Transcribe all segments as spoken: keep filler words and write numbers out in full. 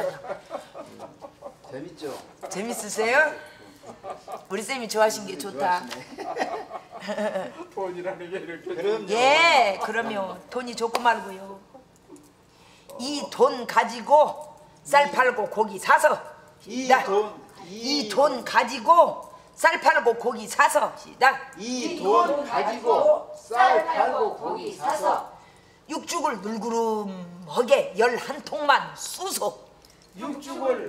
좋다요. 재밌죠? 재밌으세요? 우리 쌤이 좋아하신 게 좋다. 돈이라는 게 이렇게. 그럼요. 예, 그러면 돈이 좋고 말고요. 이 돈 가지고 쌀 팔고 고기 사서 이 시작. 돈, 이 돈 가지고 쌀 팔고 고기 사서 시작. 이 돈 가지고 쌀 팔고 고기 사서 육죽을 물구름하게 열한 통만 쑤소. 육죽을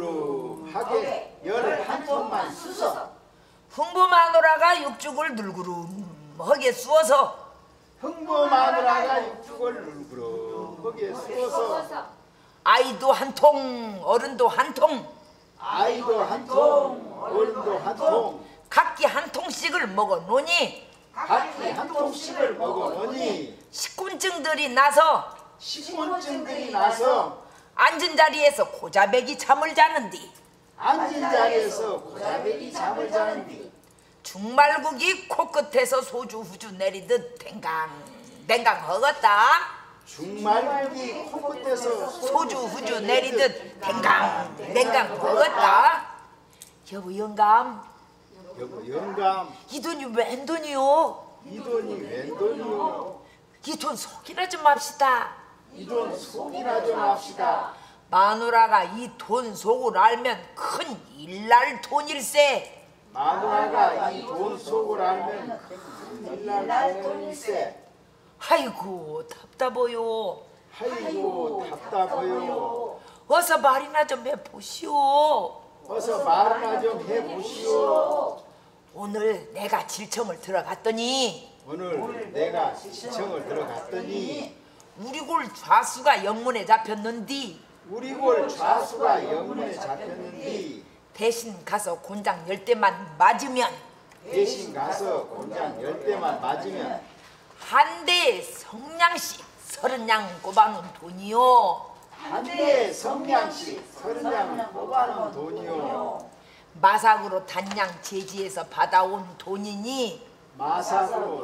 물구름하게 열한 통만 쑤서 흥부 마누라가 육죽을 물구름하게 쑤어서 흥부 마누라가 육죽을 물구름하게 쑤어서 아이도 한 통, 어른도 한 통, 아이도 한 통, 어른도 한 통, 각기 한 통씩을 먹어 놓니 각기 한 통씩을 먹어 놓니 식곤증들이 나서 식곤증들이 나서 앉은 자리에서 고자백이 잠을 자는디 앉은 자리에서 고자백이 잠을 자는디 중말국이 코끝에서 소주 후주 내리듯 댕강 댕강 허겄다. 중말국이 코끝에서 소주 후주 내리듯 댕강 댕강 허겄다. 여보 영감, 여보 영감 이 돈이 웬 돈이요? 이 돈이 웬 돈이요? 이 돈 속이나 좀 합시다. 이 돈 속이나 좀 합시다. 마누라가 이 돈 속을 알면 큰 일날 돈일세. 마누라가 이 돈 속을 알면 큰일날 돈일세. 아이고 답답해요. 아이고 답답해요. 어서 말이나 좀 해보시오. 어서 말이나 좀 해보시오. 오늘 내가 질청을 들어갔더니 오늘 내가 시청을 들어갔더니 우리 골 좌수가 영문에 잡혔는디 우리 골 좌수가 영문에 잡혔는데 대신 가서 곤장 열 대만 맞으면 대신 가서 곤장 열 대만 맞으면 한 대에 성냥씩 서른 냥 꼽아놓은 돈이요. 한 대에 성냥씩 서른 냥을 뽑아놓은 돈이요. 마삭으로 단양 제지에서 받아온 돈이니 마삭으로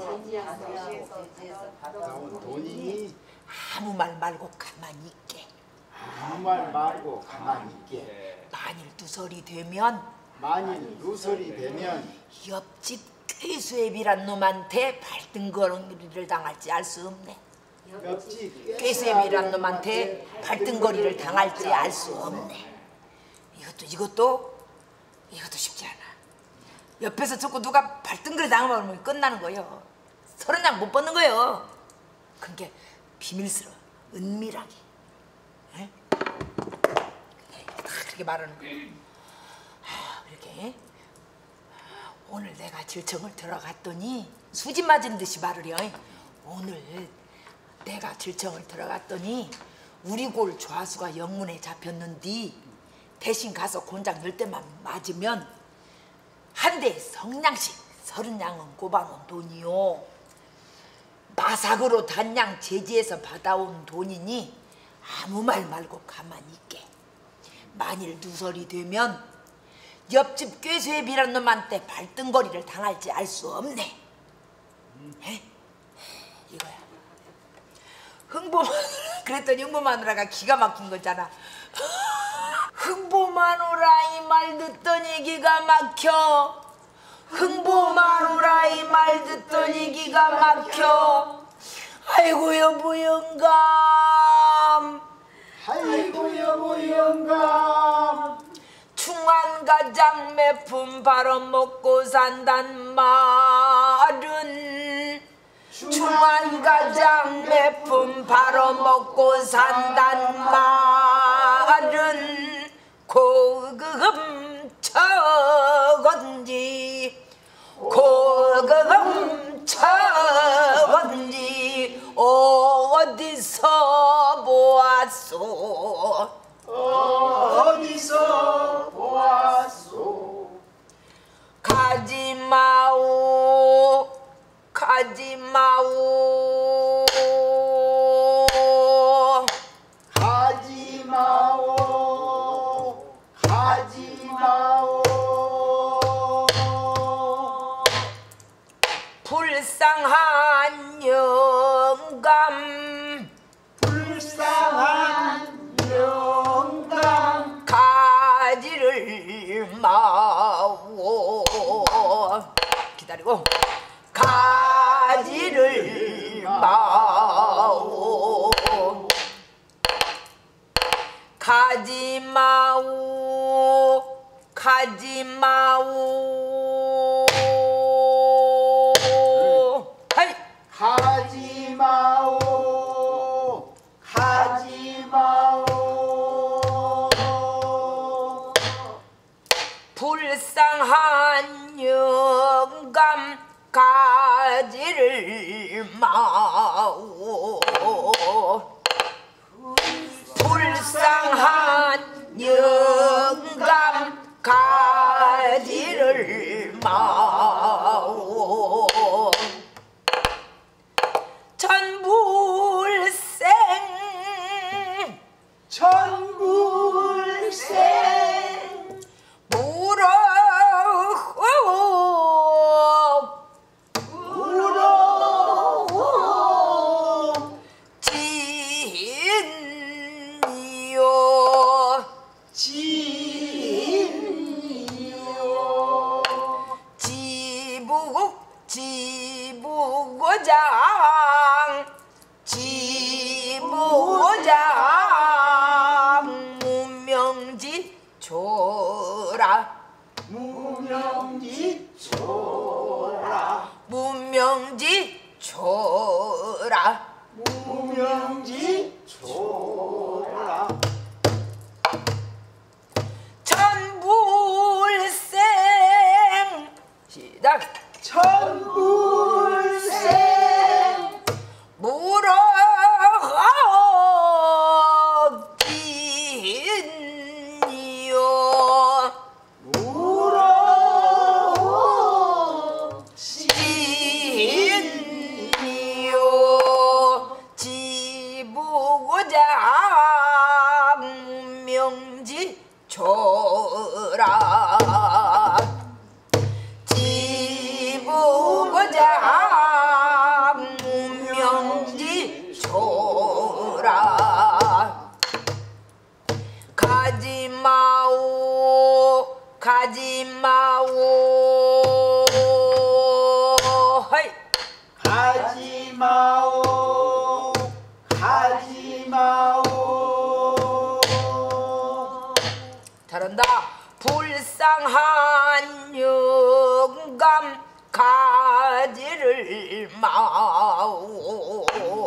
받아온 돈이니 아무 말 말고 가만히 있게. 아무 말 말고 가만히 있게. 만일 누설이 되면 만일 누설이 되면 옆집 꾀수애비란 놈한테 발등거리를 당할지 알 수 없네. 옆집 꾀수애비란 놈한테 발등거리를 당할지 알 수 없네. 이것도 이것도 이것도 쉽지 않아. 옆에서 자꾸 누가 발등거리 당하면 끝나는 거예요. 서른 장 못 받는 거예요. 그게 비밀스러워, 은밀하게. 에? 다 그렇게 말하는 거예요. 아, 이렇게 오늘 내가 질청을 들어갔더니 수지 맞은 듯이 말을 해. 오늘 내가 질청을 들어갔더니 우리 골 좌수가 영문에 잡혔는디 대신 가서 곤장 열 대만 맞으면 한 대에 성냥씩 서른 냥은 꼽아놓은 돈이요. 마삭으로 단양 제지에서 받아온 돈이니 아무 말 말고 가만히 있게. 만일 누설이 되면 옆집 꾀수애비란 놈한테 발등거리를 당할지 알 수 없네. 에? 이거야. 흥보 그랬더니 흥보 마누라가 기가 막힌 거잖아. 흥보 마누라 이 말 듣더니 기가 막혀. 흥보 마누라 이 말 듣더니 기가 막혀. 아이고 여보 영감, 아이고 여보 영감 충안가장 매품 팔아먹고 산단 말은 충안가장 매품 팔아먹고 산단 말은 고금처건지 고금처건지 어디서 보았소. 어디서 보았소. 가지마오 가지마오 가지마오 가지마오. 불쌍한 영감 불쌍한 영감 가지마오 가지마오 하이 가지마오 가지마오 불쌍한 영감 가지를 마오 불쌍한 영감 가지를 마오 천불생 천불생 물어 울어 진이요 진이요 지부 지부고장 지부고장 무명지 조라 무명지 초라 무명지 조라 무명지 초라 천불생 시작 천불생 물어 진이요 울어 진이요 지부고장 명지 조라 지부고장 명지 조라 가지마오 가지마오 하이 가지마오 가지마오 잘한다 불쌍한 영감 가지를 마오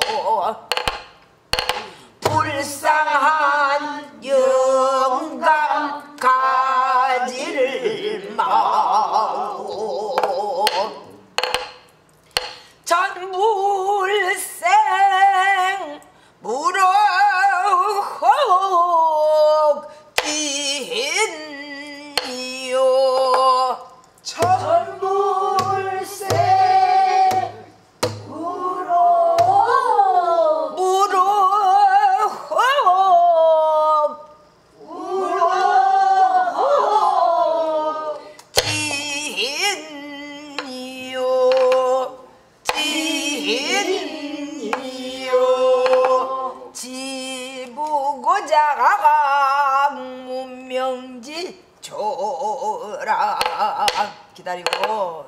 불쌍한 영감 가지를 마오 천불생 무럭 진이요 천불생 울어 무럭 울어 진이요 진이요 지부고장 문명지 조라 기다리고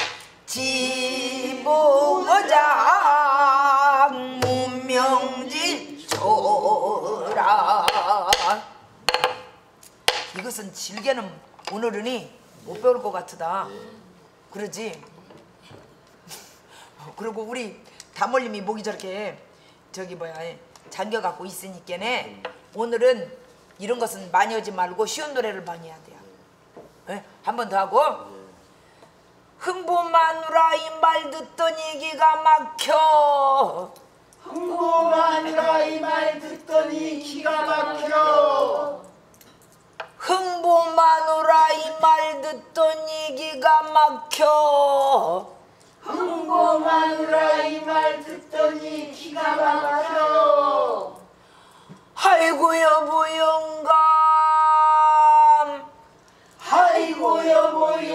지부고장 문명지 조라 이것은 질게는 오늘은이 못 배울 것 같으다 그러지? 그리고 우리 다몰님이 목이 저렇게 저기 뭐야 잠겨갖고 있으니까네 오늘은 이런 것은 많이 하지 말고 쉬운 노래를 많이 해야 돼요. 한 번 더 하고 흥부마누라 이 말 듣더니 기가 막혀 흥부마누라 이 말 듣더니 기가 막혀 흥부마누라 이 말 듣더니 기가 막혀 흥부마누라 이 말 듣더니 기가 막혀 아이고 여보 영감 아이고 여보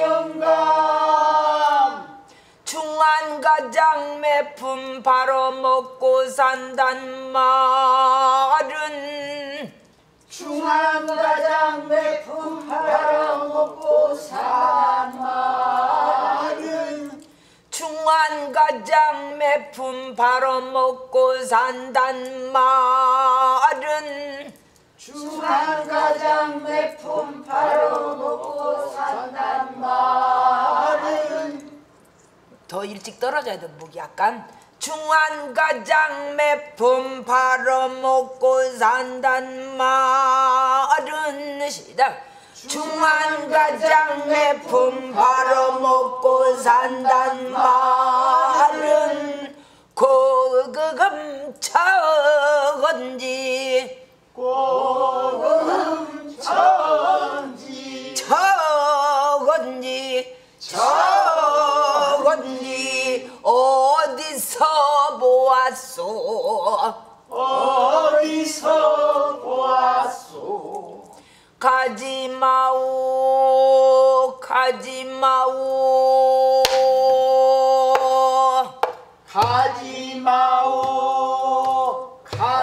영감 중한가장 매품 바로 먹고 산단 말은 중한가장 매품 팔아먹고 산 말은 중한가장 매품 바로 먹고 산단 말은 중한 중앙가장 매품 팔아먹고 산단 말은 더 일찍 떨어져야 돼. 목이 약간. 중환가장 매품 팔아먹고 산단 말은 시작. 중환가장 매품 팔아먹고 산단 말은 고금 천지 고금 천지 천지 천지 어디서 보았소 어디서 보았소 가지마오 가지마오 가지마오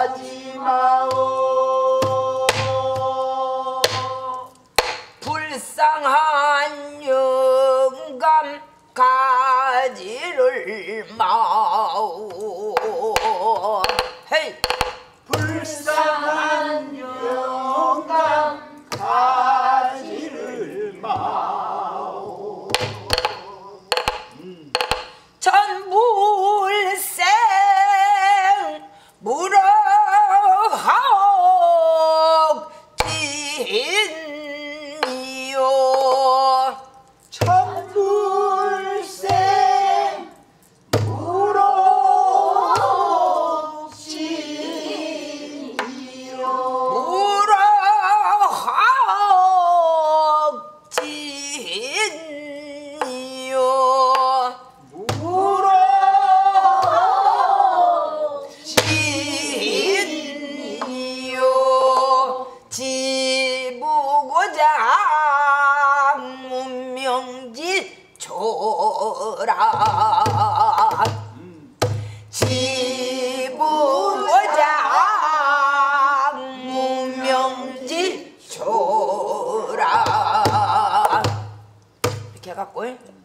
가지마오 불쌍한 영감 가지를 마오 헤이 불쌍한 영감 가지를 마오 전불생 무럭진이요 천불생 무럭진이요 무럭진이요 진이요 지부고장 문명지 초라 지부고장 문명지 초라 이렇게 해갖고